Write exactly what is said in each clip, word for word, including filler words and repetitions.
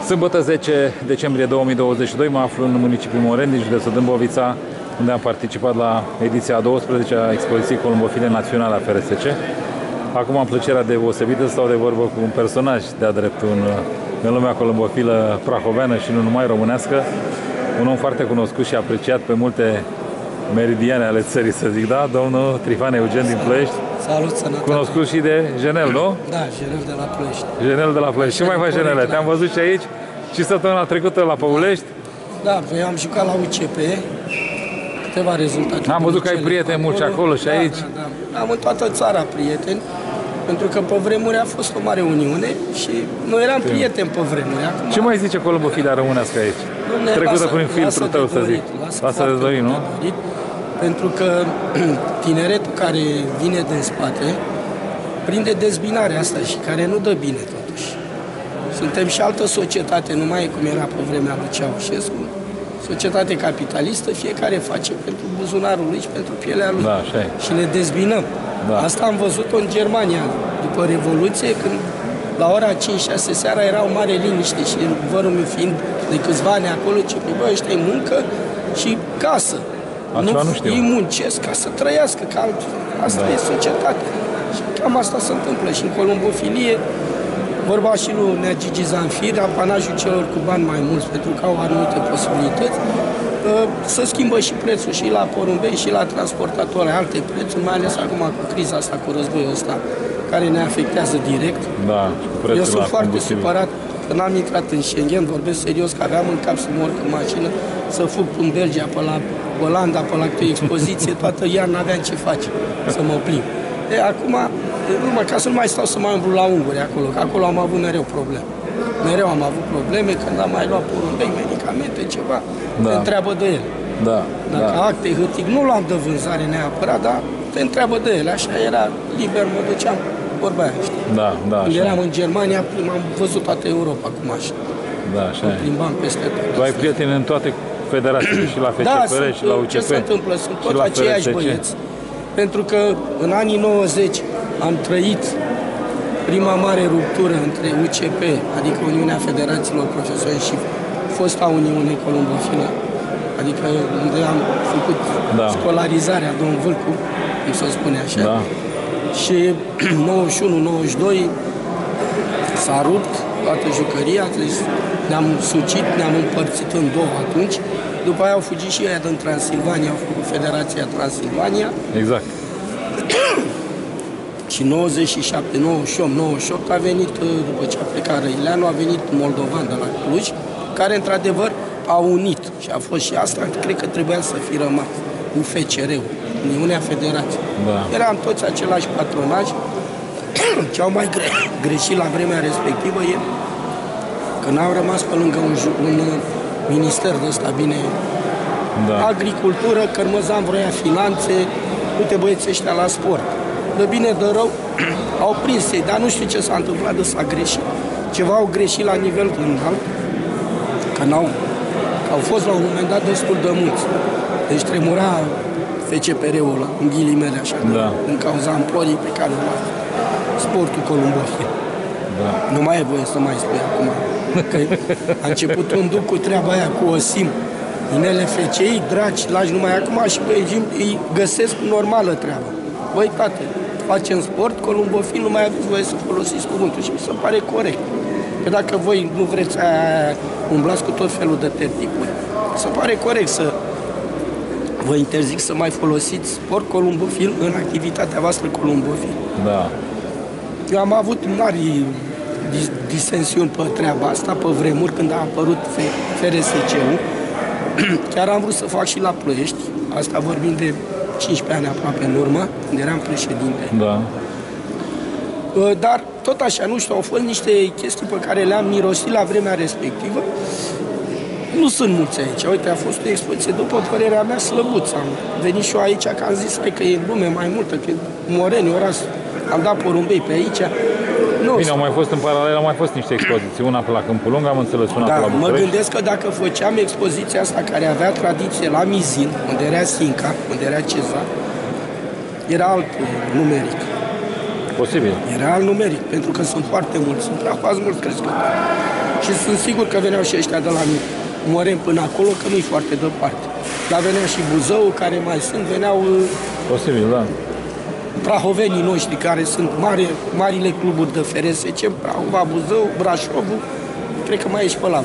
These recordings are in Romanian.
Sâmbătă zece decembrie două mii douăzeci și doi mă aflu în municipiul Moreni, din județul Dâmbovița, unde am participat la ediția a douăsprezecea a expoziției columbofile naționale a F R S C. Acum am plăcerea deosebită să stau de vorbă cu un personaj de-a dreptul în, în lumea columbofilă prahoveană și nu numai românească, un om foarte cunoscut și apreciat pe multe meridiane ale țării, să zic, da? Domnul Trifan Eugen din Ploiești. Salut, sănătate! Cunoscut și de Jenel, nu? Da, Jenel de la Ploiești. Jenel de la Ploiești. Ce mai faci, Jenele? Te-am văzut și aici și săptămâna trecută la Păulești. Da, eu am jucat la U C P, câteva rezultate. Am văzut că ai prieteni mulți acolo și da, aici. Da, da. Am în toată țara prieteni, pentru că pe vremuri a fost o mare uniune și noi eram Sim. prieteni pe vremuri. Acum... Ce mai zice columbofilia românească aici? Dom'le, trecută lasă, prin filtrul tău, să zic. Lasă, lasă de dorit, nu? dorit, pentru că tineretul care vine din spate prinde dezbinarea asta și care nu dă bine totuși. Suntem și altă societate, nu mai e cum era pe vremea lui Ceaușescu. Societate capitalistă, fiecare face pentru buzunarul lui și pentru pielea lui. Da, așa e. Și ne dezbinăm. Da. Asta am văzut-o în Germania, după Revoluție, când la ora cinci șase seara era o mare liniște și vărul meu fiind de câțiva ani acolo, ce bă, ăștia îi muncă și casă. Nu, nu știu. Îi muncesc ca să trăiască, ca asta da. e societatea. Și cam asta se întâmplă și în columbofilie. Vorba și lui Nea Gigi Zanfir, apanajul celor cu bani mai mulți, pentru că au anumite posibilități, să schimbă și prețul și la porumbei și la transportatori, alte prețuri, mai ales acum cu criza asta, cu războiul ăsta, care ne afectează direct. Da, eu sunt foarte supărat că n-am intrat în Schengen, vorbesc serios, că aveam în cap să mă urc în mașină, să fug în Belgia, pe la Olanda, pe la câte expoziție, toată iarna n-aveam ce face, să mă plimb. E, acum, numai ca să nu mai stau să mai umblu la unguri acolo, că acolo am avut mereu probleme. Mereu am avut probleme când am mai luat porumbei, medicamente, ceva, da. te întreabă de ele. Da, Dacă da. acte, hârtic, nu luam de vânzare neapărat, dar te întreabă de ele. Așa era liber, mă duceam, vorba aia, știi? Da, da, când așa eram e. în Germania, am văzut toată Europa cum așa. Da, așa mă plimbam peste tot. Tu ai prieteni în toate federațiile, și la F C P R, da, și la U C P. Ce se întâmplă? Sunt tot aceiași băieți. Pentru că în anii nouăzeci am trăit prima mare ruptură între U C P, adică Uniunea Federațiilor Profesioniști, și fosta Uniune Columbofilă, adică unde am făcut da. școlarizarea, domnul Vâlcu, cum se spune așa. Da. Și nouăzeci și unu nouăzeci și doi s-a rupt toată jucăria, ne-am sucit, ne-am împărțit în două atunci. După aia au fugit și aia din Transilvania, au făcut Federația Transilvania. Exact. Și nouăzeci și șapte, nouăzeci și opt, nouăzeci și opt a venit, după ce a plecat Răileanu, a venit moldovan de la Cluj, care într-adevăr a unit. Și a fost și asta, cred că trebuia să fi rămas U F C R-ul, Uniunea Federației. Da. Eram toți același patronaj. Ce au mai gre greșit la vremea respectivă e că n-au rămas pe lângă un, un minister de ăsta, bine, da. agricultură, Cărmăzan vroia finanțe, uite băieții ăștia la sport. De bine, de rău, au prins ei, dar nu știu ce s-a întâmplat, de s-a greșit. Ceva au greșit la nivel înalt, că n-au, au fost la un moment dat destul de mulți. Deci tremura F C P R-ul ăla, în ghilimele așa, da. din cauza amplorii pe care o lua sportul columbofil. Da. Nu mai e voie să mai spui acum. Că a început un duc cu treaba aia, cu Osim. Inele F C I, dragi, lași numai acum și pe regim îi găsesc normală treaba. Băi, tate, facem sport, columbofil, nu mai aveți voie să folosiți cuvântul și mi se pare corect. Că dacă voi nu vreți aia, umblați cu tot felul de tertipuri, se pare corect să vă interzic să mai folosiți sport columbofil în activitatea voastră columbofil. Da. Eu am avut mari disensiuni pe treaba asta, pe vremuri, când a apărut F R S C-ul. Chiar am vrut să fac și la Ploiești, asta vorbim de cincisprezece ani aproape în urmă, când eram președinte. Da. Dar tot așa, nu știu, au fost niște chestii pe care le-am mirosit la vremea respectivă. Nu sunt mulți aici. Uite, a fost o expoziție, după părerea mea, slăbuță. Am venit și eu aici, că am zis, hai, că e lume mai multă, că Moreni, oraș, am dat porumbei pe aici. Nu, bine, au mai fost în paralel, au mai fost niște expoziții. Una pe la Câmpul Lung, am înțeles, una da, pe la București. mă gândesc că dacă făceam expoziția asta, care avea tradiție la Mizin, unde era Sinca, unde era Cezar, era alt numeric. Posibil. Era alt numeric, pentru că sunt foarte mulți, sunt prea mulți crescători. Și sunt sigur că veneau și ăștia de la Moreni până acolo, că nu-i foarte departe. Dar venea și Buzău, care mai sunt, veneau Posibil, da. prahovenii noștri, care sunt mari, marile cluburi de F R S C, Prahova, Buzău, Brașovul, cred că mai e și pe la.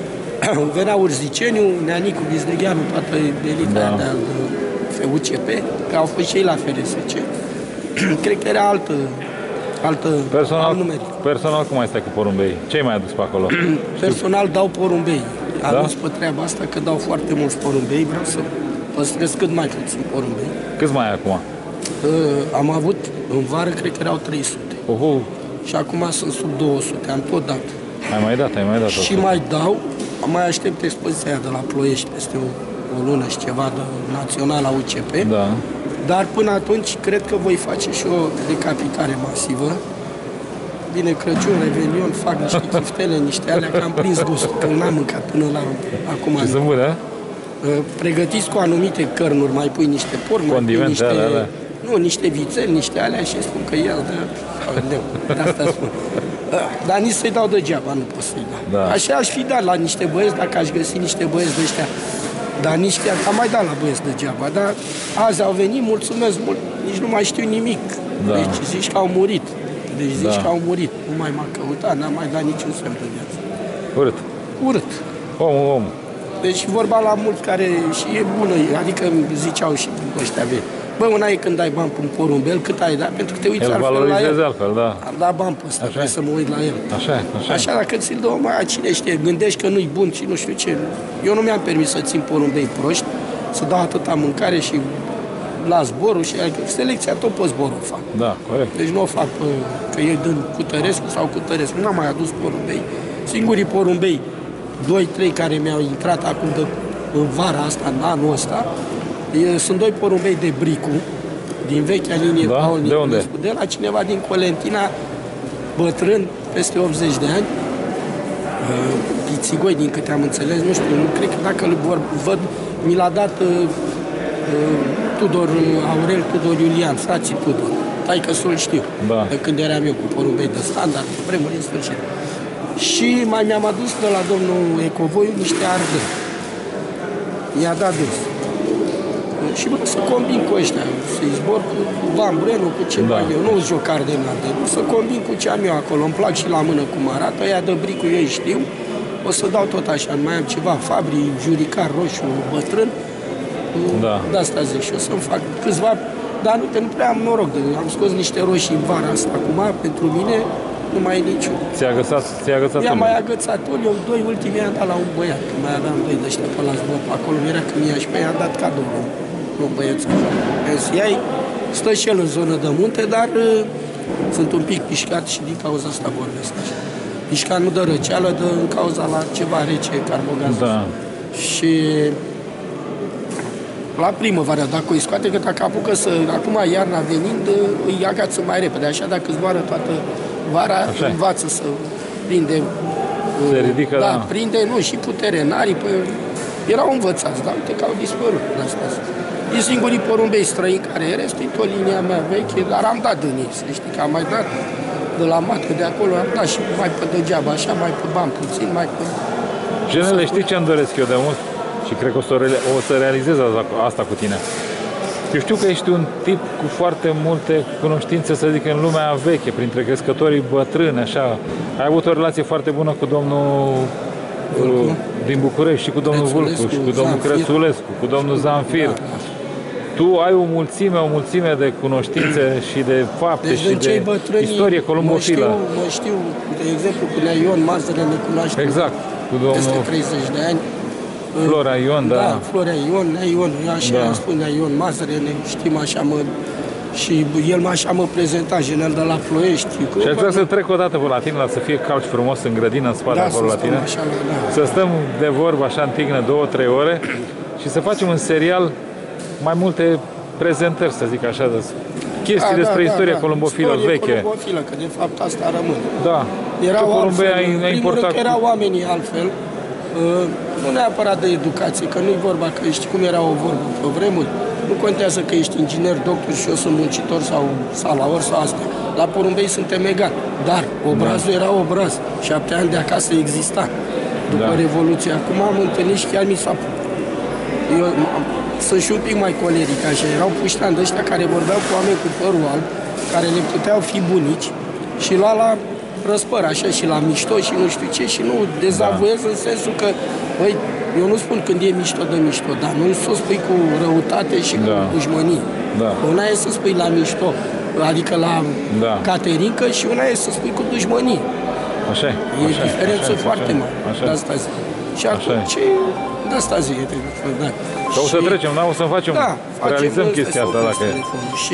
Venea Urziceniu, Neanicu, Bizdrigheanu, toată elita Da. de F U C P, că au fost și ei la F R S C. Cred că era altă, altă Personal, alt numeric. personal cum mai stai cu porumbei? Ce mai adus pe acolo? Personal dau porumbei. Am Da? dus pe treaba asta că dau foarte mulți porumbei, vreau să păstrez cât mai puțin porumbei. Câți mai ai acum? Uh, am avut, în vară, cred că erau trei sute. Uhu, Și acum sunt sub două sute, am tot dat. ai mai dat, ai mai dat. Și mai dau, mai aștept expoziția de la Ploiești peste o, o lună și ceva de națională a U C P. Da. Dar până atunci cred că voi face și o decapitare masivă. Bine, Crăciun, Revelion, fac niște chiftele, niște alea, că am prins gustul, că n-am mâncat până la acum. Și sunt bune, a? Pregătiți cu anumite cărnuri, mai pui niște porc, mai pui Condimente niște... alea, alea. Nu, niște vițeli, niște alea și spun că el de... Leu, de asta spun. Dar nici să-i dau degeaba, nu pot să-i dau. Da. Așa aș fi dat la niște băieți, dacă aș găsi niște băieți de ăștia. Dar nici chiar, am mai dat la băieți degeaba, dar azi au venit, mulțumesc mult, nici nu mai știu nimic. Da. Deci zici că au murit. Deci zici Da. că au murit. Nu mai m-a căutat, n-am mai dat niciun semn de viață. Urât. Urât. Omul, om. Deci vorba la mulți care și e bună, adică ziceau și ăștia vechi. Bă, una e când ai bani pe un porumbel, cât ai dat, pentru că te uiți El altfel la el. valorizează altfel, da. Am dat bani pe ăsta, Așa trebuie e. să mă uit la el. Așa e, așa e. Așa, dacă ți-l dă, mai cine știe, gândești că nu-i bun și nu știu ce. Eu nu mi-am permis să țin porumbei proști, să dau atâta mâncare și la zborul și adică selecția tot pe zborul o fac. Da, corect. Deci nu o fac pe, că ei dând cu Tărescu sau cu Tărescu. N-am mai adus porumbei. Singurii porumbei, doi, trei care mi-au intrat acum de, în vara asta, în anul ăsta, e, sunt doi porumbei de Bricu, din vechea linie Da? Paul De unde? Niculescu, de la cineva din Colentina, bătrân, peste optzeci de ani, uh, pițigoi, din câte am înțeles, nu știu, nu cred că dacă îl vor, văd, mi l-a dat uh, uh, Tudor, uh, Aurel Tudor Iulian, frații Tudor, taică să-l știu, Da. de când eram eu cu porumbei de standard, pe vremuri în sfârșit. Și mai mi-am adus de la domnul Ecovoiu niște ardei. Mi-a dat dus. Și bă, să combin cu ăștia, să-i zbor cu Van Brenu, cu ce Da. mai eu, nu jocar de înalte, să combin cu ce am eu acolo, îmi plac și la mână cum arată, ăia de Bricu ei știu, o să dau tot așa, mai am ceva Fabri, Juricar Roșu, bătrân, Da. de asta zic și o să-mi fac câțiva, dar nu, că nu prea am noroc, de, am scos niște roșii în vara asta, acum, pentru mine, nu mai e niciun. Ți-a agățat, ți-a agățat I-am unul. mai agățat eu doi ultimii am dat la un băiat, că mai aveam doi de ăștia pe la zbor pe acolo, era când i-a și pe i-a dat cadou la un băiețel. Să iai, stă și el în zonă de munte, dar uh, sunt un pic pișcat și din cauza asta vorbesc așa. Pișcat nu de răceală, de în cauza la ceva rece, carbogaz. Da. Și la primăvară, dacă îi scoate, că dacă apucă să, acum iarna venind, îi agață mai repede, așa dacă zboară toată vara, Așa. învață să prinde. Se ridică, da, da. prinde, nu, și putere, n-ari, pă, erau învățați, dar uite că au dispărut de astea. E singurii porumbei străini care e, restul e tot linia mea veche, dar am dat din ei, să știi că am mai dat de la matcă de acolo, am dat și mai pe degeaba, așa, mai pe bani puțin, mai pe... Genele, știi ce îmi doresc eu de mult? Și cred că o să, re- o să realizez asta cu tine. Eu știu că ești un tip cu foarte multe cunoștințe, să zic, în lumea veche, printre crescătorii bătrâni, așa. Ai avut o relație foarte bună cu domnul Vulcu. uh, din București și cu domnul Vulcu, Crețulescu, și cu domnul Zanfir. Crețulescu, cu domnul Zanfir. Da, da. Tu ai o mulțime, o mulțime de cunoștințe și de fapte Deci și din de cei bătrâni, istorie columbofilă. Mă știu, mă știu, de exemplu, cu Nea Ion Mazăre ne cunoaște Exact, cu peste domnul treizeci de ani. Flora Ion, da. Da, Florea Ion, Nea Ion, eu așa Da. îmi spun Nea Ion Mazăre, ne știm așa, mă, și el mă așa mă prezenta, general de la Ploiești. Și aș vrea să trec o dată pe la tine, la să fie calci frumos în grădină, în spate, da, acolo să la tine. stăm așa, da. Să stăm de vorbă așa în tignă două, trei ore și să facem un serial mai multe prezentări, să zic așa, de chestii Da, despre da, istoria da, columbofilă Istorie veche. columbofilă, că de fapt asta rămâne. Da. Erau Ce porumbei altfel, ai, în ai primul importat? rând că erau oamenii altfel, uh, nu neapărat de educație, că nu-i vorba că ești, cum era o vorbă pe vremuri, nu contează că ești inginer, doctor și eu sunt muncitor sau salaor sau astea. La porumbei suntem egali, dar obrazul era obraz. Șapte ani de acasă exista. După Da. Revoluție. Acum am întâlnit și chiar mi s-a... Eu am- sunt și un pic mai coleric, așa. Erau puștani de ăștia care vorbeau cu oameni cu părul alb, care le puteau fi bunici și lua la răspăr, așa, și la mișto și nu știu ce, și nu dezavoiez în sensul că, băi, eu nu spun când e mișto de mișto, dar nu să o spui cu răutate și cu Da. dușmănie. Da. Una e să spui la mișto, adică la Da. caterincă, și una e să spui cu dușmănie. Așa e. E așa diferență așa foarte așa mare. Așa De e. asta zic. Și Așa acum e. ce... De asta zic. Da. Că o să Și- trecem, da? O să facem, Da, facem realizăm ăsta chestia să asta opriți dacă e. telefonul. Și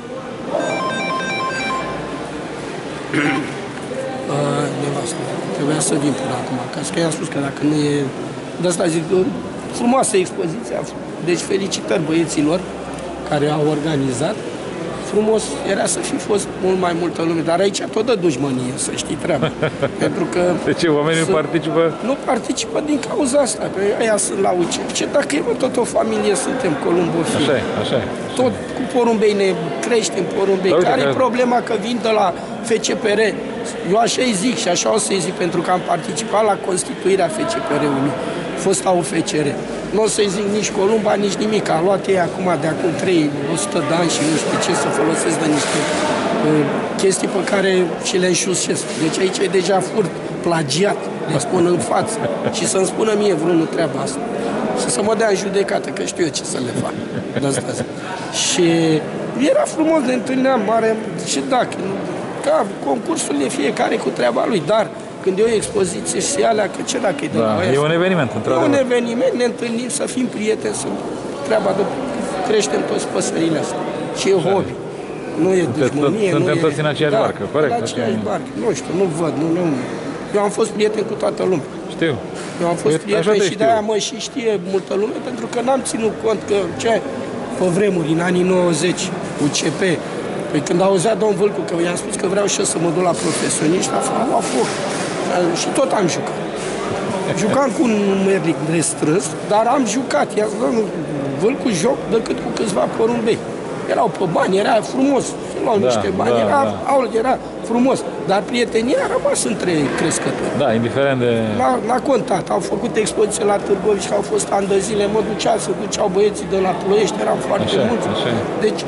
uh, nevastă, trebuia să vin până acum, ca că i-am spus că dacă nu e... De asta zic, uh, frumoasă expoziția, deci felicitări băieților care au organizat. Frumos era să fi fost mult mai multă lume, dar aici tot dă dușmănie, să știi treaba. Pentru că De ce oamenii nu sunt- participă? nu participă din cauza asta, că aia sunt la uce. Ce dacă e, mă, tot o familie suntem columbofili. Așa e, așa e. Tot cu porumbei ne creștem porumbei. Dar uite Care e că- problema că vin de la F C P R? Eu așa îi zic și așa o să-i zic, pentru că am participat la constituirea F C P R-ului, fosta U F C R. Nu o să-i zic nici Columba, nici nimic. A luat ei acum, de acum trei o sută de ani și nu știu ce, să folosesc de niște uh, chestii pe care și le înșusesc. Deci aici e deja furt, plagiat, le spun în față. Și să-mi spună mie vreunul treaba asta. Și să mă dea în judecată, că știu eu ce să le fac. De asta zic. Și era frumos, ne întâlneam mare și dacă, ca concursul e fiecare cu treaba lui, dar când e o expoziție și alea, că ce dacă e de Da, la e aia, un eveniment, e un într-adevăr. eveniment, ne întâlnim, să fim prieteni, să treaba de creștem toți păsările astea. Și e hobby. Nu e dușmănie, suntem nu e... toți în aceeași barcă, corect, în așa aceeași e. barcă. Nu știu, nu văd, nu, nu. Eu am fost prieten cu toată lumea. Știu. Eu am fost Eu- așa prieten te și știu. de-aia mă și știe multă lume, pentru că n-am ținut cont că ce pe vremuri, în anii nouăzeci, U C P, păi când auzea domn Vâlcu că i-am spus că vreau și eu să mă duc la profesioniști, a fost la foc. Și tot am jucat. Jucam cu un număr restrâns, dar am jucat. I-am zis, domnul Vâlcu, joc decât cu câțiva porumbei. Erau pe bani, era frumos. Se luau Da, niște bani, da, era, da. aul, era frumos. Dar prietenia a rămas între crescători. Da, indiferent de... N-a, n-a contat. Au făcut expoziție la Târgoviște, au fost ani de zile, mă ducea, se duceau băieții de la Ploiești, eram foarte Așa, mulți. așa. Deci,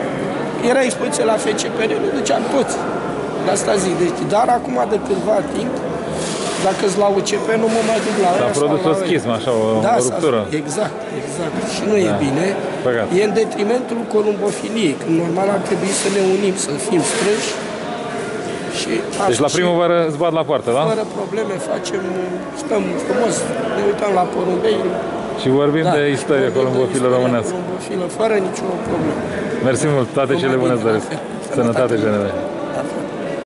era expoziție la F C P R, ne duceam toți. De asta zic. Deci, dar acum de câtva timp, dacă-s la U C P, nu mă mai duc la S-a aia sau produs la o aia. schismă, așa, o, Da, o s-a- ruptură. Exact, exact. Și nu e Da. bine. Păcat. E în detrimentul columbofiliei, când normal ar trebui să ne unim, să fim strânși. Și Deci la și primăvară îți bat la poartă, da? fără probleme facem, stăm frumos, ne uităm la porumbei. Și vorbim de istorie columbofilă românească. Columbofilă, fără nicio problemă. Mersi mult, toate cele Numai bune bine, îți doresc. la fel. Sănătate Sănătate. generală.